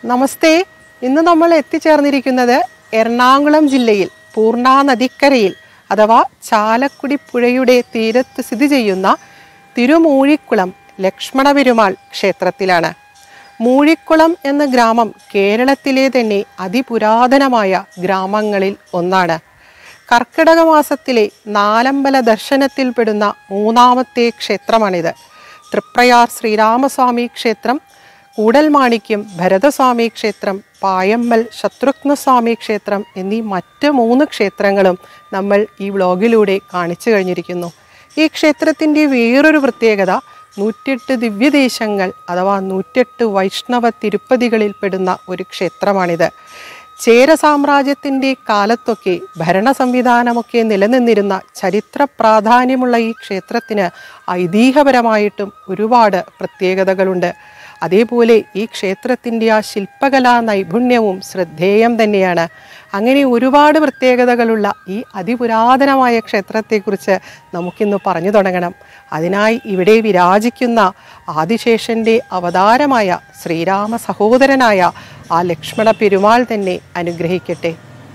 നമസ്തേ. ഇന്ന് നമ്മൾ എത്തിച്ചേർന്നിരിക്കുന്നത് എറണാകുളം ജില്ലയിൽ പൂർണ്ണ നദിക്കരയിൽ അഥവാ ചാലക്കുടി പുഴയുടെ തീരത്ത് സ്ഥിതി ചെയ്യുന്ന തിരുമൂഴിക്കുളം ലക്ഷ്മണ പെരുമാൾ ക്ഷേത്രത്തിലാണ്. മൂഴിക്കുളം എന്ന ഗ്രാമം കേരളത്തിലെ തന്നെ അതിപുരാതനമായ ഗ്രാമങ്ങളിൽ ഒന്നാണ്. കർക്കിടക മാസത്തിലെ നാലമ്പല ദർശനത്തിൽപ്പെടുന്ന മൂന്നാമത്തെ ക്ഷേത്രമാണിത്. തൃപ്രയാർ ശ്രീരാമസ്വാമി ക്ഷേത്രം, കൂടൽമാണിക്യം ഭരതസ്വാമി ക്ഷേത്രം, പായമ്മൽ ശത്രുഘ്നസ്വാമി ക്ഷേത്രം എന്നീ മറ്റ് 3 ക്ഷേത്രങ്ങളും നമ്മൾ ഈ വ്ലോഗിലൂടെ കാണിച്ചു കഴിഞ്ഞിരിക്കുന്നു. ഈ ക്ഷേത്രത്തിൻ്റെ വേറൊരു പ്രത്യേകത 108 ദിവ്യദേശങ്ങൾ അഥവാ 108 വൈഷ്ണവ തിരുപ്പതികളിൽ പെടുന്ന ഒരു ക്ഷേത്രമാണിത്. ചേര സാമ്രാജ്യത്തിൻ്റെ കാലത്തൊക്കെ ഭരണ സംവിധാനമൊക്കെ നിലനിന്നിരുന്ന ചരിത്ര പ്രാധാന്യമുള്ള ഈ ക്ഷേത്രത്തിന് ഐതിഹ്യപരമായിട്ടും ഒരുപാട് പ്രത്യേകതകളുണ്ട്. അതേപോലെ ഈ ക്ഷേത്രത്തിൻ്റെ ആ ശില്പകലാ നൈപുണ്യവും ശ്രദ്ധേയം തന്നെയാണ്. അങ്ങനെ ഒരുപാട് പ്രത്യേകതകളുള്ള ഈ അതിപുരാതനമായ ക്ഷേത്രത്തെക്കുറിച്ച് നമുക്കിന്ന് പറഞ്ഞു തുടങ്ങണം. അതിനായി ഇവിടെ വിരാജിക്കുന്ന ആദിശേഷൻ്റെ അവതാരമായ ശ്രീരാമ സഹോദരനായ ആ ലക്ഷ്മണ പെരുമാൾ തന്നെ അനുഗ്രഹിക്കട്ടെ.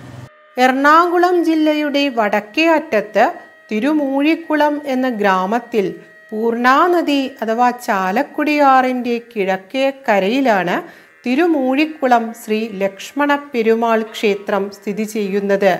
എറണാകുളം ജില്ലയുടെ വടക്കേ അറ്റത്ത് തിരുമൂഴിക്കുളം എന്ന ഗ്രാമത്തിൽ പൂർണ്ണ നദി അഥവാ ചാലക്കുടിയാറിൻ്റെ കിഴക്കേ കരയിലാണ് തിരുമൂഴിക്കുളം ശ്രീ ലക്ഷ്മണ പെരുമാൾ ക്ഷേത്രം സ്ഥിതി ചെയ്യുന്നത്.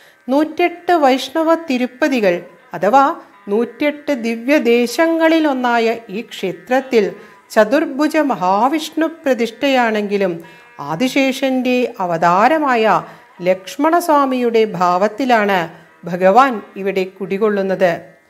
108 വൈഷ്ണവ തിരുപ്പതികൾ അഥവാ 108 ദിവ്യദേശങ്ങളിലൊന്നായ ഈ ക്ഷേത്രത്തിൽ ചതുർഭുജ മഹാവിഷ്ണു പ്രതിഷ്ഠയാണെങ്കിലും ആദിശേഷൻ്റെ അവതാരമായ ലക്ഷ്മണസ്വാമിയുടെ ഭാവത്തിലാണ് ഭഗവാൻ ഇവിടെ കുടികൊള്ളുന്നത്.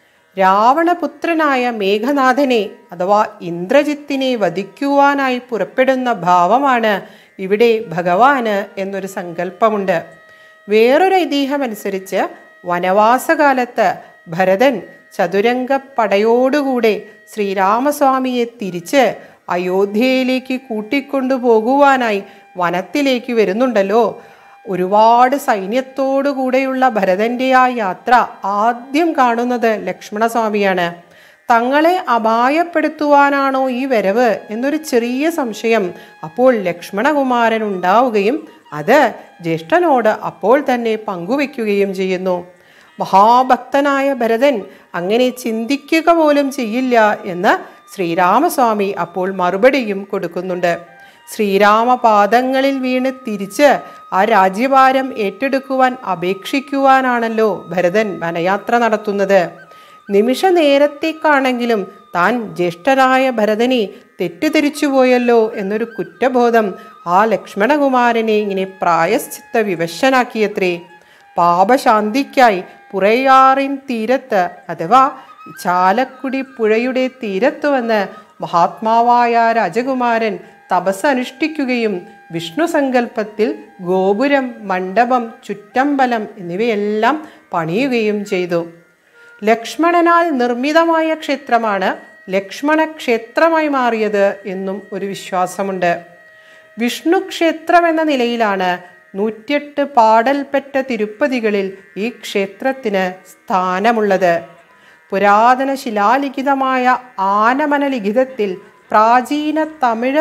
രാവണപുത്രനായ മേഘനാഥനെ അഥവാ ഇന്ദ്രജിത്തിനെ വധിക്കുവാനായി പുറപ്പെടുന്ന ഭാവമാണ് ഇവിടെ ഭഗവാന് എന്നൊരു സങ്കല്പമുണ്ട്. വേറൊരു ഐതിഹ്യമനുസരിച്ച് വനവാസകാലത്ത് ഭരതൻ ചതുരംഗപ്പടയോടുകൂടെ ശ്രീരാമസ്വാമിയെ തിരിച്ച് അയോധ്യയിലേക്ക് കൂട്ടിക്കൊണ്ടുപോകുവാനായി വനത്തിലേക്ക് വരുന്നുണ്ടല്ലോ. ഒരുപാട് സൈന്യത്തോടു കൂടെയുള്ള ഭരതൻ്റെ ആ യാത്ര ആദ്യം കാണുന്നത് ലക്ഷ്മണസ്വാമിയാണ്. തങ്ങളെ അപായപ്പെടുത്തുവാനാണോ ഈ വരവ് എന്നൊരു ചെറിയ സംശയം അപ്പോൾ ലക്ഷ്മണകുമാരൻ ഉണ്ടാവുകയും അത് ജ്യേഷ്ഠനോട് അപ്പോൾ തന്നെ പങ്കുവെക്കുകയും ചെയ്യുന്നു. മഹാഭക്തനായ ഭരതൻ അങ്ങനെ ചിന്തിക്കുക പോലും ചെയ്യില്ല എന്ന് ശ്രീരാമസ്വാമി അപ്പോൾ മറുപടിയും കൊടുക്കുന്നുണ്ട്. ശ്രീരാമപാദങ്ങളിൽ വീണ് തിരിച്ച് ആ രാജ്യഭാരം ഏറ്റെടുക്കുവാൻ അപേക്ഷിക്കുവാനാണല്ലോ ഭരതൻ വനയാത്ര നടത്തുന്നത്. നിമിഷ നേരത്തേക്കാണെങ്കിലും താൻ ജ്യേഷ്ഠനായ ഭരതനെ തെറ്റിദ്ധരിച്ചു പോയല്ലോ എന്നൊരു കുറ്റബോധം ആ ലക്ഷ്മണകുമാരനെ ഇങ്ങനെ പ്രായശ്ചിത്ത വിവശനാക്കിയത്രേ. പാപശാന്തിക്കായി പുറയാറിൻ തീരത്ത് അഥവാ ചാലക്കുടി പുഴയുടെ തീരത്ത് വന്ന് മഹാത്മാവായ രാജകുമാരൻ തപസ്സനുഷ്ഠിക്കുകയും വിഷ്ണു സങ്കല്പത്തിൽ ഗോപുരം, മണ്ഡപം, ചുറ്റമ്പലം എന്നിവയെല്ലാം പണിയുകയും ചെയ്തു. ലക്ഷ്മണനാൽ നിർമ്മിതമായ ക്ഷേത്രമാണ് ലക്ഷ്മണ ക്ഷേത്രമായി മാറിയത് എന്നും ഒരു വിശ്വാസമുണ്ട്. വിഷ്ണു ക്ഷേത്രം എന്ന നിലയിലാണ് 108 പാടൽപ്പെട്ട തിരുപ്പതികളിൽ ഈ ക്ഷേത്രത്തിന് സ്ഥാനമുള്ളത്. പുരാതന ശിലാലിഖിതമായ ആനമന ലിഖിതത്തിൽ പ്രാചീന തമിഴ്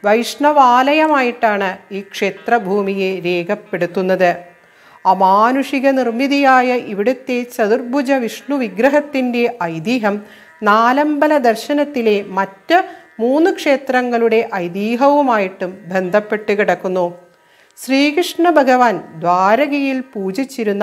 വൈഷ്ണവാലയമായിട്ടാണ് ഈ ക്ഷേത്രഭൂമിയെ രേഖപ്പെടുത്തുന്നത്. അമാനുഷിക നിർമ്മിതിയായ ഇവിടുത്തെ ചതുർഭുജ വിഷ്ണു വിഗ്രഹത്തിൻ്റെ ഐതിഹ്യം നാലമ്പല ദർശനത്തിലെ മറ്റ് 3 ക്ഷേത്രങ്ങളുടെ ഐതിഹ്യവുമായിട്ടും ബന്ധപ്പെട്ട് കിടക്കുന്നു. ശ്രീകൃഷ്ണ ഭഗവാൻ ദ്വാരകയിൽ പൂജിച്ചിരുന്ന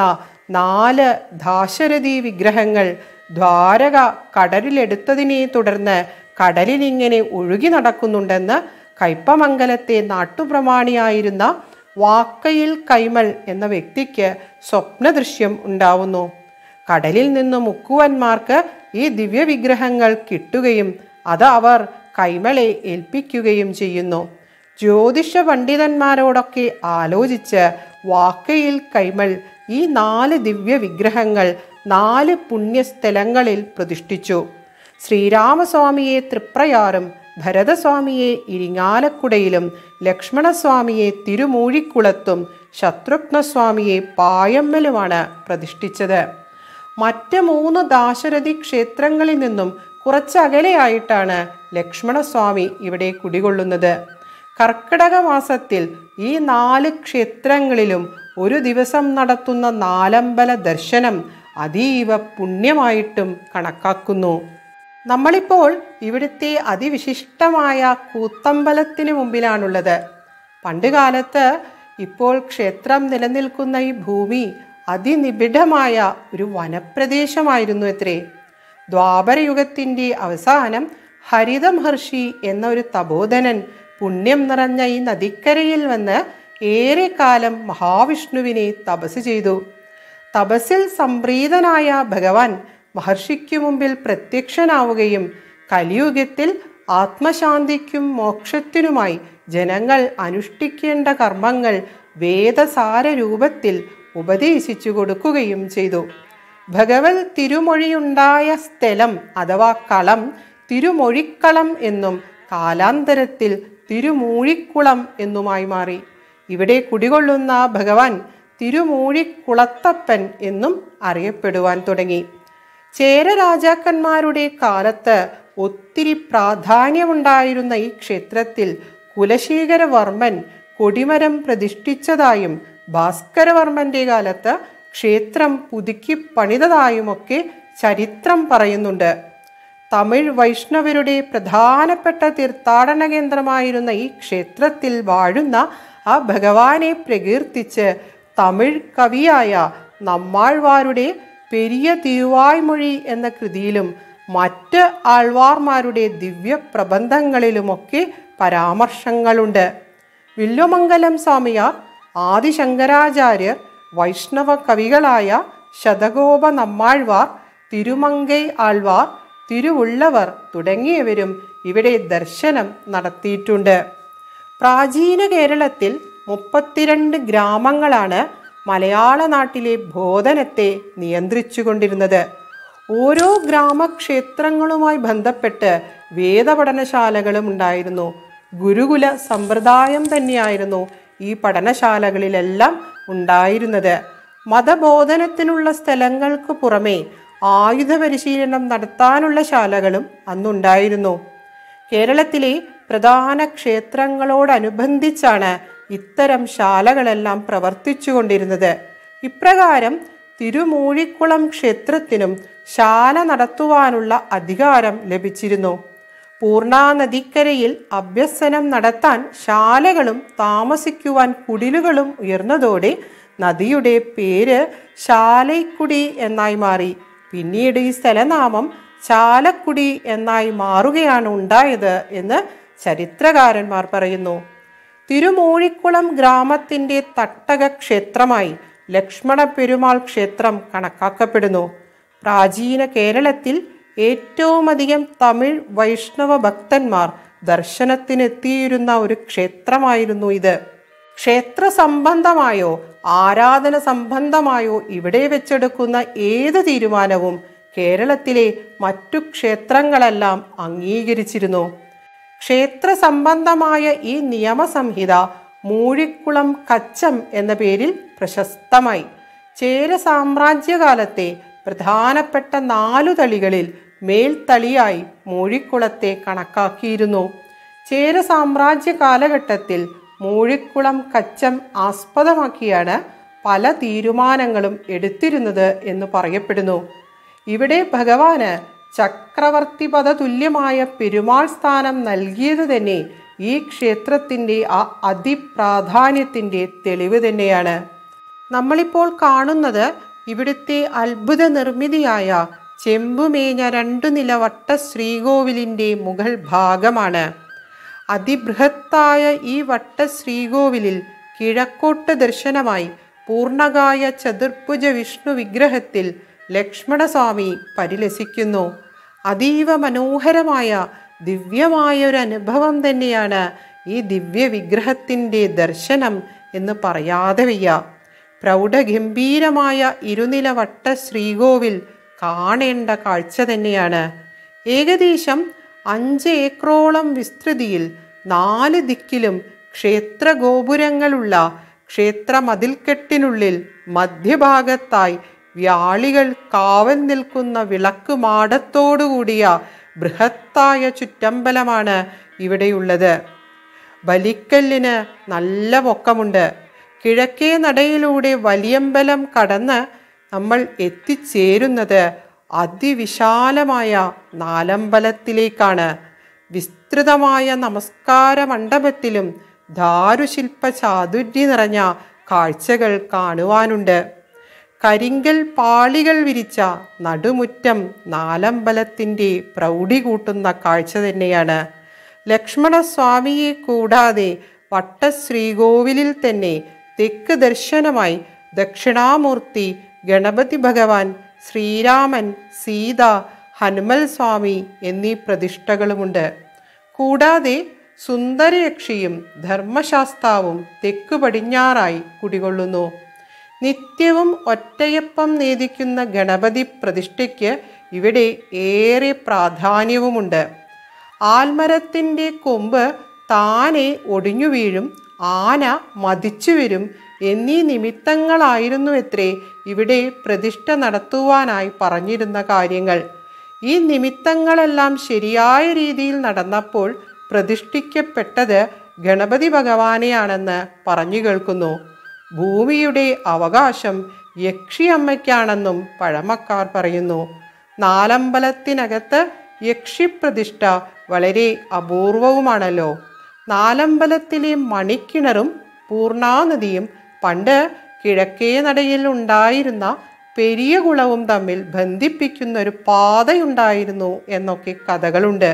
4 ദാശരഥി വിഗ്രഹങ്ങൾ ദ്വാരക കടലിലെടുത്തതിനെ തുടർന്ന് കടലിലിങ്ങനെ ഒഴുകി നടക്കുന്നുണ്ടെന്ന് കയ്പമംഗലത്തെ നാട്ടുപ്രമാണിയായിരുന്ന വാക്കയിൽ കൈമൾ എന്ന വ്യക്തിക്ക് സ്വപ്നദൃശ്യം ഉണ്ടാവുന്നു. കടലിൽ നിന്ന് മുക്കുവന്മാർക്ക് ഈ ദിവ്യവിഗ്രഹങ്ങൾ കിട്ടുകയും അത് അവർ കൈമളെ ഏൽപ്പിക്കുകയും ചെയ്യുന്നു. ജ്യോതിഷ പണ്ഡിതന്മാരോടൊക്കെ ആലോചിച്ച് വാക്കയിൽ കൈമൾ ഈ 4 ദിവ്യവിഗ്രഹങ്ങൾ 4 പുണ്യസ്ഥലങ്ങളിൽ പ്രതിഷ്ഠിച്ചു. ശ്രീരാമസ്വാമിയെ തൃപ്രയാറും ഭരതസ്വാമിയെ ഇരിങ്ങാലക്കുടയിലും ലക്ഷ്മണസ്വാമിയെ തിരുമൂഴിക്കുളത്തും ശത്രുഘ്നസ്വാമിയെ പായമ്മലുമാണ് പ്രതിഷ്ഠിച്ചത്. മറ്റ് 3 ദാശരഥി ക്ഷേത്രങ്ങളിൽ നിന്നും കുറച്ചകലെയായിട്ടാണ് ലക്ഷ്മണസ്വാമി ഇവിടെ കുടികൊള്ളുന്നത്. കർക്കിടക മാസത്തിൽ ഈ 4 ക്ഷേത്രങ്ങളിലും ഒരു ദിവസം നടത്തുന്ന നാലമ്പല ദർശനം അതീവ പുണ്യമായിട്ടും കണക്കാക്കുന്നു. നമ്മളിപ്പോൾ ഇവിടുത്തെ അതിവിശിഷ്ടമായ കൂത്തമ്പലത്തിന് മുമ്പിലാണുള്ളത്. പണ്ടുകാലത്ത് ഇപ്പോൾ ക്ഷേത്രം നിലനിൽക്കുന്ന ഈ ഭൂമി അതിനിബിഡമായ ഒരു വനപ്രദേശമായിരുന്നു അത്രേ. ദ്വാപരയുഗത്തിൻ്റെ അവസാനം ഹരിത മഹർഷി എന്ന ഒരു തപോധനൻ പുണ്യം നിറഞ്ഞ ഈ നദിക്കരയിൽ വന്ന് ഏറെക്കാലം മഹാവിഷ്ണുവിനെ തപസ് ചെയ്തു. തപസ്സിൽ സംപ്രീതനായ ഭഗവാൻ മഹർഷിക്കു മുമ്പിൽ പ്രത്യക്ഷനാവുകയും കലിയുഗത്തിൽ ആത്മശാന്തിക്കും മോക്ഷത്തിനുമായി ജനങ്ങൾ അനുഷ്ഠിക്കേണ്ട കർമ്മങ്ങൾ വേദസാര രൂപത്തിൽ ഉപദേശിച്ചു കൊടുക്കുകയും ചെയ്തു. ഭഗവത് തിരുമൊഴിയുണ്ടായ സ്ഥലം അഥവാ കളം തിരുമൊഴിക്കളം എന്നും കാലാന്തരത്തിൽ തിരുമൂഴിക്കുളം എന്നുമായി മാറി. ഇവിടെ കുടികൊള്ളുന്ന ഭഗവാൻ തിരുമൂഴിക്കുളത്തപ്പൻ എന്നും അറിയപ്പെടുവാൻ തുടങ്ങി. ചേര രാജാക്കന്മാരുടെ കാലത്ത് ഒത്തിരി പ്രാധാന്യമുണ്ടായിരുന്ന ഈ ക്ഷേത്രത്തിൽ കുലശേഖരവർമ്മൻ കൊടിമരം പ്രതിഷ്ഠിച്ചതായും ഭാസ്കരവർമ്മന്റെ കാലത്ത് ക്ഷേത്രം പുതുക്കി പണിതതായുമൊക്കെ ചരിത്രം പറയുന്നുണ്ട്. തമിഴ് വൈഷ്ണവരുടെ പ്രധാനപ്പെട്ട തീർത്ഥാടന കേന്ദ്രമായിരുന്ന ഈ ക്ഷേത്രത്തിൽ വാഴുന്ന ആ ഭഗവാനെ പ്രകീർത്തിച്ച് തമിഴ് കവിയായ നമ്മാഴ്വാരുടെ പെരിയ തിരുവായ്മൊഴി എന്ന കൃതിയിലും മറ്റ് ആൾവാർമാരുടെ ദിവ്യ പ്രബന്ധങ്ങളിലുമൊക്കെ പരാമർശങ്ങളുണ്ട്. വില്വമംഗലം സ്വാമിയാർ, ആദിശങ്കരാചാര്യർ, വൈഷ്ണവ കവികളായ ശതകോപ നമ്മാഴ്വാർ, തിരുമങ്കൈ ആൾവാർ, തിരുവുള്ളവർ തുടങ്ങിയവരും ഇവിടെ ദർശനം നടത്തിയിട്ടുണ്ട്. പ്രാചീന കേരളത്തിൽ 32 ഗ്രാമങ്ങളാണ് മലയാള നാട്ടിലെ ബോധനത്തെ നിയന്ത്രിച്ചു കൊണ്ടിരുന്നത്. ഓരോ ഗ്രാമക്ഷേത്രങ്ങളുമായി ബന്ധപ്പെട്ട് വേദപഠനശാലകളും ഉണ്ടായിരുന്നു. ഗുരുകുല സമ്പ്രദായം തന്നെയായിരുന്നു ഈ പഠനശാലകളിലെല്ലാം ഉണ്ടായിരുന്നത്. മതബോധനത്തിനുള്ള സ്ഥലങ്ങൾക്ക് പുറമെ ആയുധ പരിശീലനം നടത്താനുള്ള ശാലകളും അന്നുണ്ടായിരുന്നു. കേരളത്തിലെ പ്രധാന ക്ഷേത്രങ്ങളോടനുബന്ധിച്ചാണ് ഇത്തരം ശാലകളെല്ലാം പ്രവർത്തിച്ചു കൊണ്ടിരുന്നത്. ഇപ്രകാരം തിരുമൂഴിക്കുളം ക്ഷേത്രത്തിനും ശാല നടത്തുവാനുള്ള അധികാരം ലഭിച്ചിരുന്നു. പൂർണ്ണ നദിക്കരയിൽ അഭ്യസനം നടത്താൻ ശാലകളും താമസിക്കുവാൻ കുടിലുകളും ഉയർന്നതോടെ നദിയുടെ പേര് ശാലൈക്കുടി എന്നായി മാറി. പിന്നീട് ഈ സ്ഥലനാമം ചാലക്കുടി എന്നായി മാറുകയാണ് ഉണ്ടായത് എന്ന് ചരിത്രകാരന്മാർ പറയുന്നു. തിരുമൂഴിക്കുളം ഗ്രാമത്തിൻ്റെ തട്ടക ക്ഷേത്രമായി ലക്ഷ്മണ പെരുമാൾ ക്ഷേത്രം കണക്കാക്കപ്പെടുന്നു. പ്രാചീന കേരളത്തിൽ ഏറ്റവുമധികം തമിഴ് വൈഷ്ണവ ഭക്തന്മാർ ദർശനത്തിനെത്തിയിരുന്ന ഒരു ക്ഷേത്രമായിരുന്നു ഇത്. ക്ഷേത്ര സംബന്ധമായോ ആരാധന സംബന്ധമായോ ഇവിടെ വെച്ചെടുക്കുന്ന ഏത് തീരുമാനവും കേരളത്തിലെ മറ്റു ക്ഷേത്രങ്ങളെല്ലാം അംഗീകരിച്ചിരുന്നു. ക്ഷേത്ര സംബന്ധമായ ഈ നിയമസംഹിത മൂഴിക്കുളം കച്ചം എന്ന പേരിൽ പ്രശസ്തമായി. ചേര സാമ്രാജ്യകാലത്തെ പ്രധാനപ്പെട്ട 4 തളികളിൽ മേൽത്തളിയായി മൂഴിക്കുളത്തെ കണക്കാക്കിയിരുന്നു. ചേര സാമ്രാജ്യ കാലഘട്ടത്തിൽ മൂഴിക്കുളം കച്ചം ആസ്പദമാക്കിയാണ് പല തീരുമാനങ്ങളും എടുത്തിരുന്നത് എന്ന് പറയപ്പെടുന്നു. ഇവിടെ ഭഗവാന് ചക്രവർത്തി പദ തുല്യമായ പെരുമാൾ സ്ഥാനം നൽകിയത് തന്നെ ഈ ക്ഷേത്രത്തിൻ്റെ ആ അതിപ്രാധാന്യത്തിൻ്റെ തെളിവ് തന്നെയാണ്. നമ്മളിപ്പോൾ കാണുന്നത് ഇവിടുത്തെ അത്ഭുത നിർമ്മിതിയായ ചെമ്പുമേഞ്ഞ 2 നില വട്ട ശ്രീകോവിലിൻ്റെ മുകൾ ഭാഗമാണ്. അതിബൃഹത്തായ ഈ വട്ട ശ്രീകോവിലിൽ കിഴക്കോട്ട് ദർശനമായി പൂർണ്ണകായ ചതുർഭുജ വിഷ്ണു വിഗ്രഹത്തിൽ ലക്ഷ്മണസ്വാമി പരിലസിക്കുന്നു. അതീവ മനോഹരമായ ദിവ്യമായ ഒരു അനുഭവം തന്നെയാണ് ഈ ദിവ്യ വിഗ്രഹത്തിൻ്റെ ദർശനം എന്ന് പറയാതെ വയ്യ. പ്രൗഢഗംഭീരമായ ഇരുനില വട്ട ശ്രീകോവിൽ കാണേണ്ട കാഴ്ച തന്നെയാണ്. ഏകദേശം 5 ഏക്കറോളം വിസ്തൃതിയിൽ 4 ദിക്കിലും ക്ഷേത്ര ഗോപുരങ്ങളുള്ള ക്ഷേത്ര മതിൽക്കെട്ടിനുള്ളിൽ മധ്യഭാഗത്തായി വ്യാളികൾ കാവൽ നിൽക്കുന്ന വിളക്ക് മാടത്തോടുകൂടിയ ബൃഹത്തായ ചുറ്റമ്പലമാണ് ഇവിടെയുള്ളത്. ബലിക്കല്ലിന് നല്ല പൊക്കമുണ്ട്. കിഴക്കേ നടയിലൂടെ വലിയമ്പലം കടന്ന് നമ്മൾ എത്തിച്ചേരുന്നത് അതിവിശാലമായ നാലമ്പലത്തിലേക്കാണ്. വിസ്തൃതമായ നമസ്കാര മണ്ഡപത്തിലും ദാരുശില്പ ചാതുര്യം നിറഞ്ഞ കാഴ്ചകൾ കാണുവാനുണ്ട്. കരിങ്കൽ പാളികൾ വിരിച്ച നടുമുറ്റം നാലമ്പലത്തിൻ്റെ പ്രൗഢി കൂട്ടുന്ന കാഴ്ച തന്നെയാണ്. ലക്ഷ്മണസ്വാമിയെ കൂടാതെ വട്ടശ്രീകോവിലിൽ തന്നെ തെക്ക് ദർശനമായി ദക്ഷിണാമൂർത്തി, ഗണപതി ഭഗവാൻ, ശ്രീരാമൻ, സീത, ഹനുമൽ സ്വാമി എന്നീ പ്രതിഷ്ഠകളുമുണ്ട്. കൂടാതെ സുന്ദരയക്ഷിയും ധർമ്മശാസ്താവും തെക്കു പടിഞ്ഞാറായി കുടികൊള്ളുന്നു. നിത്യവും ഒറ്റയപ്പം നേദിക്കുന്ന ഗണപതി പ്രതിഷ്ഠയ്ക്ക് ഇവിടെ ഏറെ പ്രാധാന്യവുമുണ്ട്. ആൽമരത്തിൻ്റെ കൊമ്പ് താനെ ഒടിഞ്ഞു വീഴും, ആന മതിച്ചു വരും എന്നീ നിമിത്തങ്ങളായിരുന്നു എത്രേ ഇവിടെ പ്രതിഷ്ഠ നടത്തുവാനായി പറഞ്ഞിരുന്ന കാര്യങ്ങൾ. ഈ നിമിത്തങ്ങളെല്ലാം ശരിയായ രീതിയിൽ നടന്നപ്പോൾ പ്രതിഷ്ഠിക്കപ്പെട്ടത് ഗണപതി ഭഗവാനെയാണെന്ന് പറഞ്ഞു കേൾക്കുന്നു. ഭൂമിയുടെ അവകാശം യക്ഷിയമ്മയ്ക്കാണെന്നും പഴമക്കാർ പറയുന്നു. നാലമ്പലത്തിനകത്ത് യക്ഷിപ്രതിഷ്ഠ വളരെ അപൂർവവുമാണല്ലോ. നാലമ്പലത്തിലെ മണിക്കിണറും പൂർണാനദിയും പണ്ട് കിഴക്കേ നടയിൽ ഉണ്ടായിരുന്ന പെരിയ കുളവും തമ്മിൽ ബന്ധിപ്പിക്കുന്ന ഒരു പാതയുണ്ടായിരുന്നു എന്നൊക്കെ കഥകളുണ്ട്.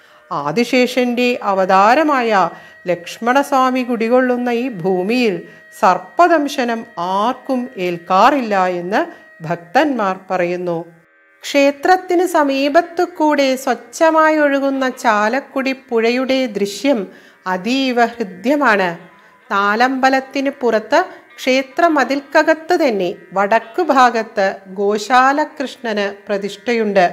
ആദിശേഷന്റെ അവതാരമായ ലക്ഷ്മണസ്വാമി കുടികൊള്ളുന്ന ഈ ഭൂമിയിൽ സർപ്പദംശനം ആർക്കും ഏൽക്കാറില്ല എന്ന് ഭക്തന്മാർ പറയുന്നു. ക്ഷേത്രത്തിന് സമീപത്തു കൂടെ സ്വച്ഛമായി ഒഴുകുന്ന ചാലക്കുടി പുഴയുടെ ദൃശ്യം അതീവ ഹൃദ്യമാണ്. നാലമ്പലത്തിന് പുറത്ത് ക്ഷേത്ര മതിൽക്കകത്ത് തന്നെ വടക്കു ഭാഗത്ത് ഗോശാലകൃഷ്ണന് പ്രതിഷ്ഠയുണ്ട്.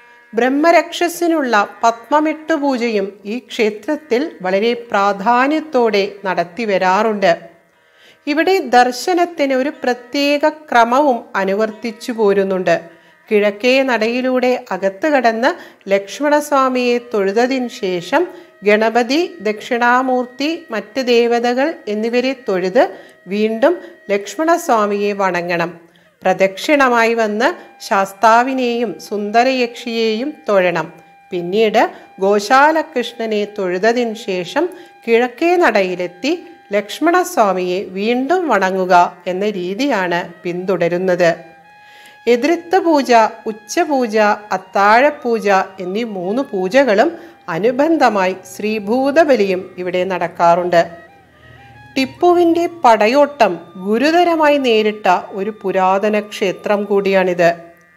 ബ്രഹ്മരക്ഷസിനുള്ള പത്മമെട്ടു പൂജയും ഈ ക്ഷേത്രത്തിൽ വളരെ പ്രാധാന്യത്തോടെ നടത്തി വരാറുണ്ട്. ഇവിടെ ദർശനത്തിന് ഒരു പ്രത്യേക ക്രമവും അനുവർത്തിച്ചു പോരുന്നുണ്ട്. കിഴക്കേ നടയിലൂടെ അകത്ത് കടന്ന് ലക്ഷ്മണസ്വാമിയെ തൊഴുതതിന് ശേഷം ഗണപതി, ദക്ഷിണാമൂർത്തി, മറ്റ് ദേവതകൾ എന്നിവരെ തൊഴുത് വീണ്ടും ലക്ഷ്മണസ്വാമിയെ വണങ്ങണം. പ്രദക്ഷിണമായി വന്ന് ശാസ്താവിനെയും സുന്ദരയക്ഷിയെയും തൊഴണം. പിന്നീട് ഗോശാലകൃഷ്ണനെ തൊഴുതതിന് ശേഷം കിഴക്കേ നടയിലെത്തി ലക്ഷ്മണസ്വാമിയെ വീണ്ടും വണങ്ങുക എന്ന രീതിയാണ് പിന്തുടരുന്നത്. എതിർത്ത പൂജ, ഉച്ചപൂജ, അത്താഴപൂജ എന്നീ 3 പൂജകളും അനുബന്ധമായി ശ്രീഭൂതബലിയും ഇവിടെ നടക്കാറുണ്ട്. ടിപ്പുവിൻ്റെ പടയോട്ടം ഗുരുതരമായി നേരിട്ട ഒരു പുരാതന ക്ഷേത്രം കൂടിയാണിത്.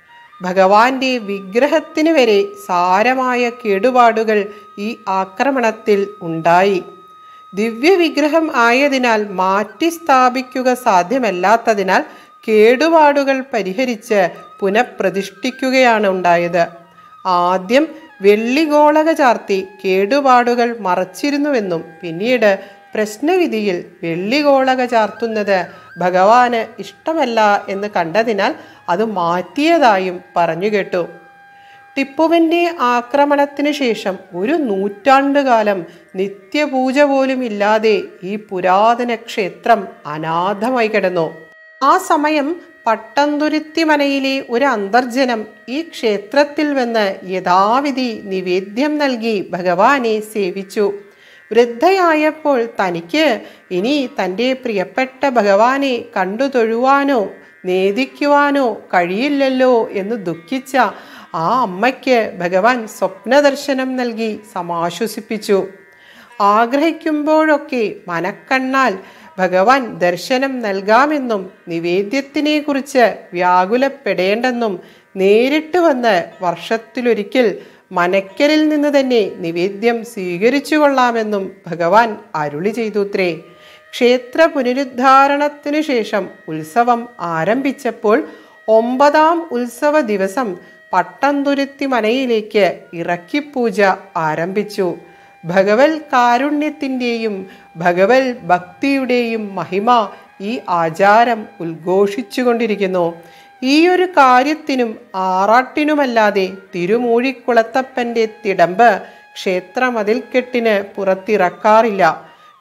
ഭഗവാന്റെ വിഗ്രഹത്തിന് വരെ സാരമായ കേടുപാടുകൾ ഈ ആക്രമണത്തിൽ ഉണ്ടായി. ദിവ്യവിഗ്രഹം ആയതിനാൽ മാറ്റി സ്ഥാപിക്കുക സാധ്യമല്ലാത്തതിനാൽ കേടുപാടുകൾ പരിഹരിച്ച് പുനഃപ്രതിഷ്ഠിക്കുകയാണ് ഉണ്ടായത്. ആദ്യം വെള്ളിഗോളക ചാർത്തി കേടുപാടുകൾ മറച്ചിരുന്നുവെന്നും പിന്നീട് പ്രശ്നവിധിയിൽ വെള്ളിഗോളക ചാർത്തുന്നത് ഭഗവാന് ഇഷ്ടമല്ല എന്ന് കണ്ടതിനാൽ അത് മാറ്റിയതായും പറഞ്ഞു കേട്ടു. ടിപ്പുവിൻ്റെ ആക്രമണത്തിന് ശേഷം 1 നൂറ്റാണ്ടുകാലം നിത്യപൂജ പോലും ഇല്ലാതെ ഈ പുരാതന ക്ഷേത്രം അനാഥമായി കിടന്നു. ആ സമയം പട്ടന്തുരുത്തി മനയിലെ ഒരു അന്തർജനം ഈ ക്ഷേത്രത്തിൽ വന്ന് യഥാവിധി നിവേദ്യം നൽകി ഭഗവാനെ സേവിച്ചു. വൃദ്ധയായപ്പോൾ തനിക്ക് ഇനി തൻ്റെ പ്രിയപ്പെട്ട ഭഗവാനെ കണ്ടു തൊഴുവാനോ നേദിക്കുവാനോ കഴിയില്ലല്ലോ എന്ന് ദുഃഖിച്ച ആ അമ്മയ്ക്ക് ഭഗവാൻ സ്വപ്നദർശനം നൽകി സമാശ്വസിപ്പിച്ചു. ആഗ്രഹിക്കുമ്പോഴൊക്കെ മനക്കണ്ണാൽ ഭഗവാൻ ദർശനം നൽകാമെന്നും നിവേദ്യത്തിനെ കുറിച്ച് വ്യാകുലപ്പെടേണ്ടെന്നും നേരിട്ട് വന്ന് വർഷത്തിലൊരിക്കൽ മനക്കലിൽ നിന്ന് തന്നെ നിവേദ്യം സ്വീകരിച്ചു കൊള്ളാമെന്നും ഭഗവാൻ അരുളി ചെയ്തുത്രേ. ക്ഷേത്ര പുനരുദ്ധാരണത്തിനു ശേഷം ഉത്സവം ആരംഭിച്ചപ്പോൾ 9ാം ഉത്സവ ദിവസം പട്ടന്തുരുത്തി മനയിലേക്ക് ഇറക്കിപ്പൂജ ആരംഭിച്ചു. ഭഗവത് കാരുണ്യത്തിൻ്റെയും ഭഗവത് ഭക്തിയുടെയും മഹിമ ഈ ആചാരം ഉദ്ഘോഷിച്ചുകൊണ്ടിരിക്കുന്നു. ഈ ഒരു കാര്യത്തിനും ആറാട്ടിനുമല്ലാതെ തിരുമൂഴിക്കുളത്തപ്പൻ്റെ തിടമ്പ് ക്ഷേത്ര മതിൽക്കെട്ടിന് പുറത്തിറക്കാറില്ല.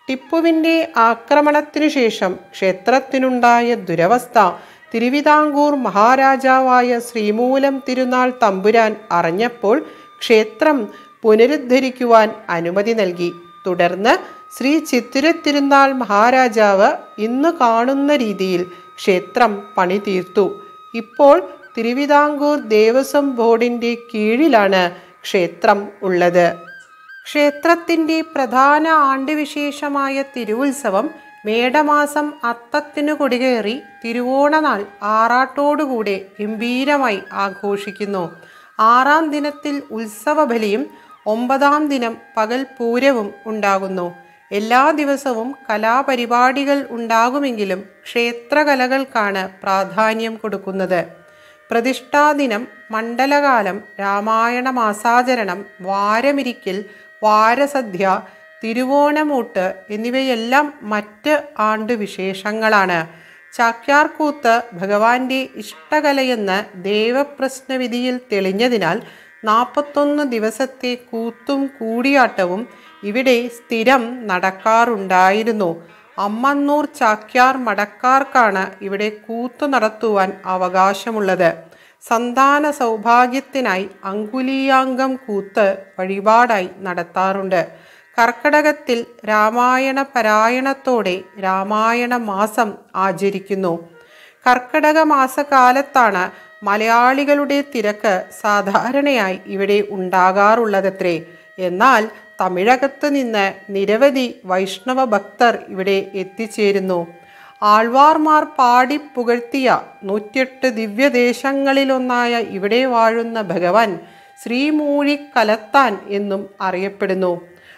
ടിപ്പുവിൻ്റെ ആക്രമണത്തിനു ശേഷം ക്ഷേത്രത്തിനുണ്ടായ ദുരവസ്ഥ തിരുവിതാംകൂർ മഹാരാജാവായ ശ്രീമൂലം തിരുനാൾ തമ്പുരാൻ അറിഞ്ഞപ്പോൾ ക്ഷേത്രം പുനരുദ്ധരിക്കുവാൻ അനുമതി നൽകി. തുടർന്ന് ശ്രീ ചിത്തിര തിരുനാൾ മഹാരാജാവ് ഇന്ന് കാണുന്ന രീതിയിൽ ക്ഷേത്രം പണി തീർത്തു. ഇപ്പോൾ തിരുവിതാംകൂർ ദേവസ്വം ബോർഡിൻ്റെ കീഴിലാണ് ക്ഷേത്രം ഉള്ളത്. ക്ഷേത്രത്തിൻ്റെ പ്രധാന ആണ്ടുവിശേഷമായ തിരുവുത്സവം മേടമാസം അത്തത്തിനു കൊടികേറി തിരുവോണനാൾ ആറാട്ടോടുകൂടെ ഗംഭീരമായി ആഘോഷിക്കുന്നു. 6-ാം ദിനത്തിൽ ഉത്സവബലിയും 9-ാം ദിനം പകൽ പൂരവും ഉണ്ടാകുന്നു. എല്ലാ ദിവസവും കലാപരിപാടികൾ ഉണ്ടാകുമെങ്കിലും ക്ഷേത്രകലകൾക്കാണ് പ്രാധാന്യം കൊടുക്കുന്നത്. പ്രതിഷ്ഠാദിനം, മണ്ഡലകാലം, രാമായണ മാസാചരണം, വാരമിരിക്കൽ, വാരസദ്യ, തിരുവോണമൂട്ട് എന്നിവയെല്ലാം മറ്റ് ആണ്ടുവിശേഷങ്ങളാണ്. ചാക്യാർകൂത്ത് ഭഗവാന്റെ ഇഷ്ടകലയെന്ന് ദേവപ്രശ്നവിധിയിൽ തെളിഞ്ഞതിനാൽ 41 ദിവസത്തെ കൂത്തും കൂടിയാട്ടവും ഇവിടെ സ്ഥിരം നടക്കാറുണ്ടായിരുന്നു. അമ്മന്നൂർ ചാക്യാർ മടക്കാർക്കാണ് ഇവിടെ കൂത്തു നടത്തുവാൻ അവകാശമുള്ളത്. സന്താന സൗഭാഗ്യത്തിനായി അങ്കുലീയാങ്കം കൂത്ത് വഴിപാടായി നടത്താറുണ്ട്. കർക്കടകത്തിൽ രാമായണ പാരായണത്തോടെ രാമായണ മാസം ആചരിക്കുന്നു. കർക്കടക മാസകാലത്താണ് മലയാളികളുടെ തിരക്ക് സാധാരണയായി ഇവിടെ ഉണ്ടാകാറുള്ളതത്രേ. എന്നാൽ തമിഴകത്ത് നിന്ന് നിരവധി വൈഷ്ണവ ഭക്തർ ഇവിടെ എത്തിച്ചേരുന്നു. ആൾവാർമാർ പാടി പുകഴ്ത്തിയ 108 ദിവ്യദേശങ്ങളിലൊന്നായ ഇവിടെ വാഴുന്ന ഭഗവാൻ ശ്രീമൂഴിക്കലത്താൻ എന്നും അറിയപ്പെടുന്നു.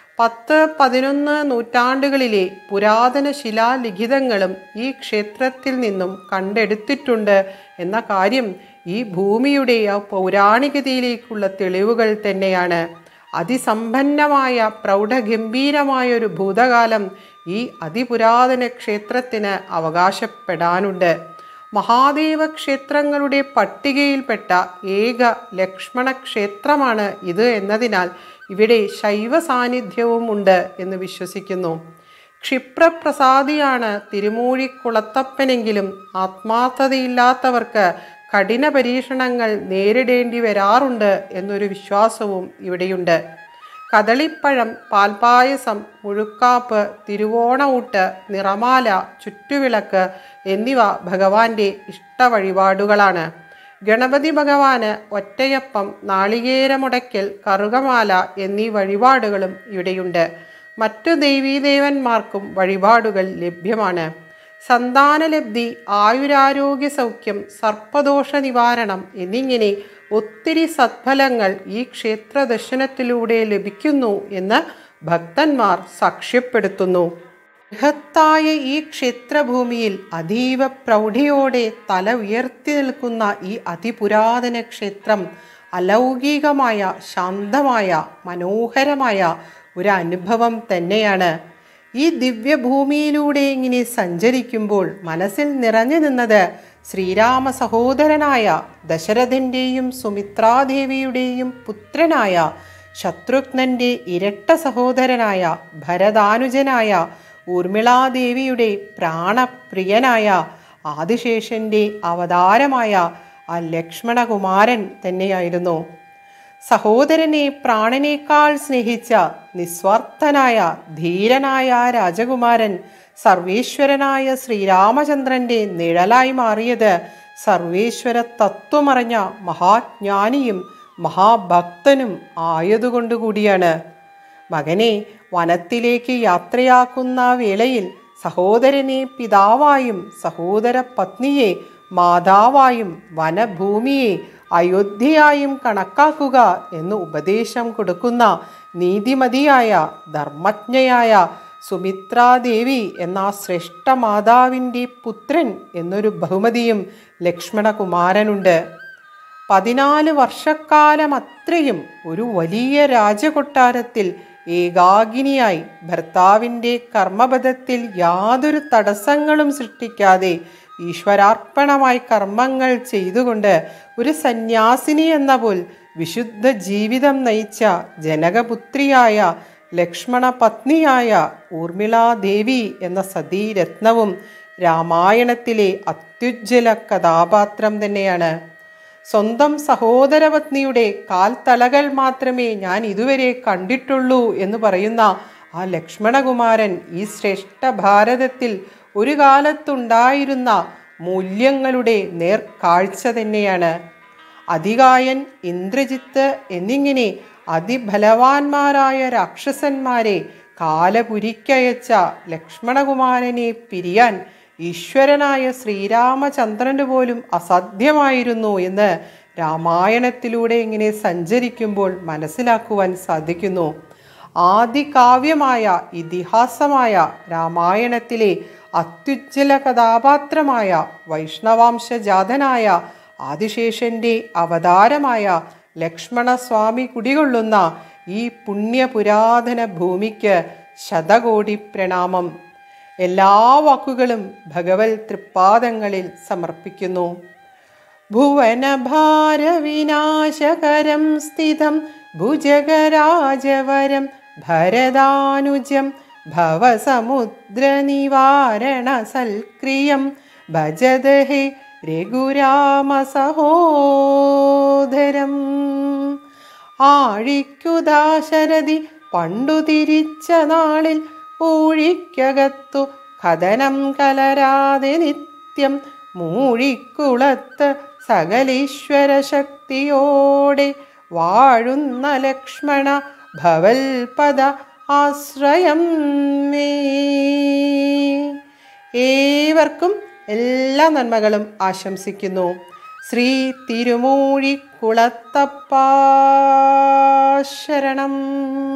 10-11 നൂറ്റാണ്ടുകളിലെ പുരാതന ശിലാലിഖിതങ്ങളും ഈ ക്ഷേത്രത്തിൽ നിന്നും കണ്ടെടുത്തിട്ടുണ്ട് എന്ന കാര്യം ഈ ഭൂമിയുടെ പൗരാണികതയിലേക്കുള്ള തെളിവുകൾ തന്നെയാണ്. അതിസമ്പന്നമായ പ്രൗഢഗംഭീരമായൊരു ഭൂതകാലം ഈ അതിപുരാതന ക്ഷേത്രത്തിന് അവകാശപ്പെടാനുണ്ട്. മഹാദേവ ക്ഷേത്രങ്ങളുടെ പട്ടികയിൽപ്പെട്ട ഏക ലക്ഷ്മണ ക്ഷേത്രമാണ് ഇത് എന്നതിനാൽ ഇവിടെ ശൈവ സാന്നിധ്യവും ഉണ്ട് എന്ന് വിശ്വസിക്കുന്നു. ക്ഷിപ്രപ്രസാദിയാണ് തിരുമൂഴിക്കുളത്തപ്പനെങ്കിലും ആത്മാർത്ഥതയില്ലാത്തവർക്ക് കഠിന പരീക്ഷണങ്ങൾ നേരിടേണ്ടി വരാറുണ്ട് എന്നൊരു വിശ്വാസവും ഇവിടെയുണ്ട്. കദളിപ്പഴം, പാൽപായസം, മുഴുക്കാപ്പ്, തിരുവോണഊട്ട്, നിറമാല, ചുറ്റുവിളക്ക് എന്നിവ ഭഗവാന്റെ ഇഷ്ടവഴിപാടുകളാണ്. ഗണപതി ഭഗവാന് ഒറ്റയപ്പം, നാളികേരമുടയ്ക്കൽ, കറുകമാല എന്നീ വഴിപാടുകളും ഇവിടെയുണ്ട്. മറ്റു ദേവീദേവന്മാർക്കും വഴിപാടുകൾ ലഭ്യമാണ്. സന്താനലബ്ധി, ആയുരാരോഗ്യ സൗഖ്യം, സർപ്പദോഷ നിവാരണം എന്നിങ്ങനെ ഒത്തിരി സത്ഫലങ്ങൾ ഈ ക്ഷേത്ര ദർശനത്തിലൂടെ ലഭിക്കുന്നു എന്ന് ഭക്തന്മാർ സാക്ഷ്യപ്പെടുത്തുന്നു. ബൃഹത്തായ ഈ ക്ഷേത്രഭൂമിയിൽ അതീവ പ്രൗഢിയോടെ തല ഉയർത്തി നിൽക്കുന്ന ഈ അതിപുരാതന ക്ഷേത്രം അലൗകികമായ, ശാന്തമായ, മനോഹരമായ ഒരു അനുഭവം തന്നെയാണ്. ഈ ദിവ്യഭൂമിയിലൂടെ ഇങ്ങനെ സഞ്ചരിക്കുമ്പോൾ മനസ്സിൽ നിറഞ്ഞു നിന്നത് ശ്രീരാമ സഹോദരനായ ദശരഥൻ്റെയും സുമിത്രാദേവിയുടെയും പുത്രനായ ശത്രുഘ്നൻ്റെ ഇരട്ട സഹോദരനായ ഭരതാനുജനായ ഊർമിളാദേവിയുടെ പ്രാണപ്രിയനായ ആദിശേഷൻ്റെ അവതാരമായ ആ ലക്ഷ്മണകുമാരൻ തന്നെയായിരുന്നു. സഹോദരനെ പ്രാണനേക്കാൾ സ്നേഹിച്ച നിസ്വാർത്ഥനായ ധീരനായ രാജകുമാരൻ സർവേശ്വരനായ ശ്രീരാമചന്ദ്രൻ്റെ നിഴലായി മാറിയത് സർവേശ്വര തത്വമറിഞ്ഞ മഹാജ്ഞാനിയും മഹാഭക്തനും ആയതുകൊണ്ടുകൂടിയാണ്. മകനെ വനത്തിലേക്ക് യാത്രയാക്കുന്ന വേളയിൽ സഹോദരനെ പിതാവായും സഹോദര പത്നിയെ മാതാവായും വനഭൂമിയെ അയോധ്യയായും കണക്കാക്കുക എന്ന് ഉപദേശം കൊടുക്കുന്ന നീതിമതിയായ ധർമ്മജ്ഞയായ സുമിത്രാദേവി എന്ന ശ്രേഷ്ഠ മാതാവിൻ്റെ പുത്രൻ എന്നൊരു ബഹുമതിയും ലക്ഷ്മണകുമാരനുണ്ട്. 14 വർഷക്കാലം അത്രയും ഒരു വലിയ രാജകൊട്ടാരത്തിൽ ഏകാകിനിയായി ഭർത്താവിൻ്റെ കർമ്മപഥത്തിൽ യാതൊരു തടസ്സങ്ങളും സൃഷ്ടിക്കാതെ ഈശ്വരാർപ്പണമായി കർമ്മങ്ങൾ ചെയ്തുകൊണ്ട് ഒരു സന്യാസിനി എന്ന പോൽ വിശുദ്ധ ജീവിതം നയിച്ച ജനകപുത്രിയായ ലക്ഷ്മണ പത്നിയായ ഊർമിളാദേവി എന്ന സതീരത്നവും രാമായണത്തിലെ അത്യുജ്വല കഥാപാത്രം തന്നെയാണ്. സ്വന്തം സഹോദരപത്നിയുടെ കാൽത്തളകൾ മാത്രമേ ഞാൻ ഇതുവരെ കണ്ടിട്ടുള്ളൂ എന്ന് പറയുന്ന ആ ലക്ഷ്മണകുമാരൻ ഈ ശ്രേഷ്ഠ ഭാരതത്തിൽ ഒരു കാലത്തുണ്ടായിരുന്ന മൂല്യങ്ങളുടെ നേർക്കാഴ്ച തന്നെയാണ്. അതികായൻ, ഇന്ദ്രജിത്ത് എന്നിങ്ങനെ അതിബലവാന്മാരായ രാക്ഷസന്മാരെ കാലപുരിക്കയച്ച ലക്ഷ്മണകുമാരനെ പിരിയാൻ ഈശ്വരനായ ശ്രീരാമചന്ദ്രന് പോലും അസാധ്യമായിരുന്നു എന്ന് രാമായണത്തിലൂടെ ഇങ്ങനെ സഞ്ചരിക്കുമ്പോൾ മനസ്സിലാക്കുവാൻ സാധിക്കുന്നു. ആദികാവ്യമായ ഇതിഹാസമായ രാമായണത്തിലെ അത്യുജ്വല കഥാപാത്രമായ വൈഷ്ണവാംശജാതനായ ആദിശേഷന്റെ അവതാരമായ ലക്ഷ്മണസ്വാമി കുടികൊള്ളുന്ന ഈ പുണ്യപുരാതന ഭൂമിക്ക് ശതകോടി പ്രണാമം. എല്ലാ വാക്കുകളും ഭഗവത് തൃപ്പാദങ്ങളിൽ സമർപ്പിക്കുന്നു. ഭുവനഭാരവിനാശകരം സ്ഥിതം ഭുജഗരാജവരം ഭരദാനുജം ഭവസമുദ്രനിവാരണ സൽക്രിയം ഭജദഹേ രഘുരാമസഹോദരം. ആഴിക്കുദാശരഥി പണ്ടു തിരിച്ച നാളിൽ ഊഴിക്കകത്തു കഥനം കലരാതെ നിത്യം മൂഴിക്കുളത്ത് സകലീശ്വര ശക്തിയോടെ വാഴുന്ന ലക്ഷ്മണ ഭവൽപദ ആശ്രയം മേ. ഏവർക്കും എല്ലാ നന്മകളും ആശംസിക്കുന്നു. ശ്രീ തിരുമൂഴിക്കുളത്തപ്പ ശരണം.